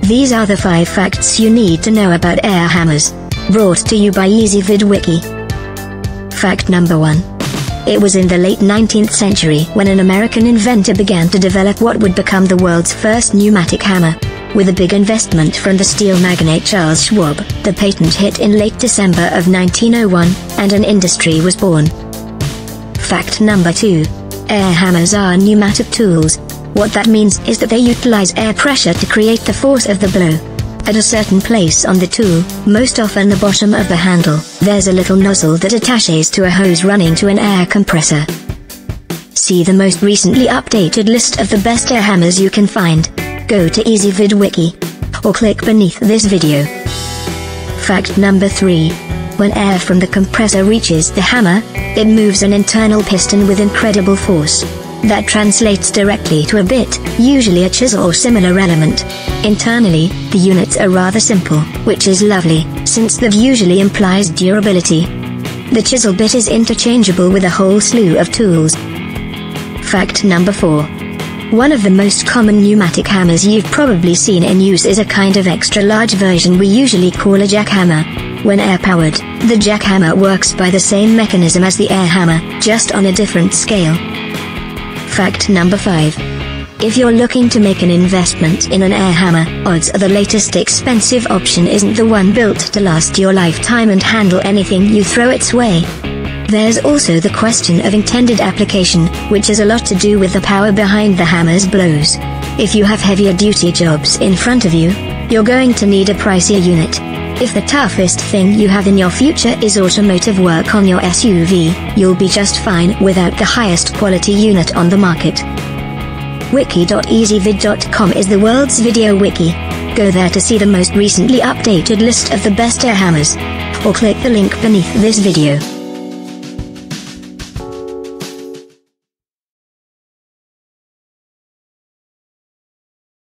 These are the 5 facts you need to know about air hammers. Brought to you by EasyVidWiki. Fact number 1. It was in the late 19th century when an American inventor began to develop what would become the world's first pneumatic hammer. With a big investment from the steel magnate Charles Schwab, the patent hit in late December of 1901, and an industry was born. Fact number 2. Air hammers are pneumatic tools. What that means is that they utilize air pressure to create the force of the blow. At a certain place on the tool, most often the bottom of the handle, there's a little nozzle that attaches to a hose running to an air compressor. See the most recently updated list of the best air hammers you can find. Go to EasyVidWiki, or click beneath this video. Fact number 3. When air from the compressor reaches the hammer, it moves an internal piston with incredible force. That translates directly to a bit, usually a chisel or similar element. Internally, the units are rather simple, which is lovely, since that usually implies durability. The chisel bit is interchangeable with a whole slew of tools. Fact number 4. One of the most common pneumatic hammers you've probably seen in use is a kind of extra large version we usually call a jackhammer. When air-powered, the jackhammer works by the same mechanism as the air hammer, just on a different scale. Fact number 5. If you're looking to make an investment in an air hammer, odds are the latest expensive option isn't the one built to last your lifetime and handle anything you throw its way. There's also the question of intended application, which has a lot to do with the power behind the hammer's blows. If you have heavier duty jobs in front of you, you're going to need a pricier unit. If the toughest thing you have in your future is automotive work on your SUV, you'll be just fine without the highest quality unit on the market. Wiki.easyvid.com is the world's video wiki. Go there to see the most recently updated list of the best air hammers. Or click the link beneath this video.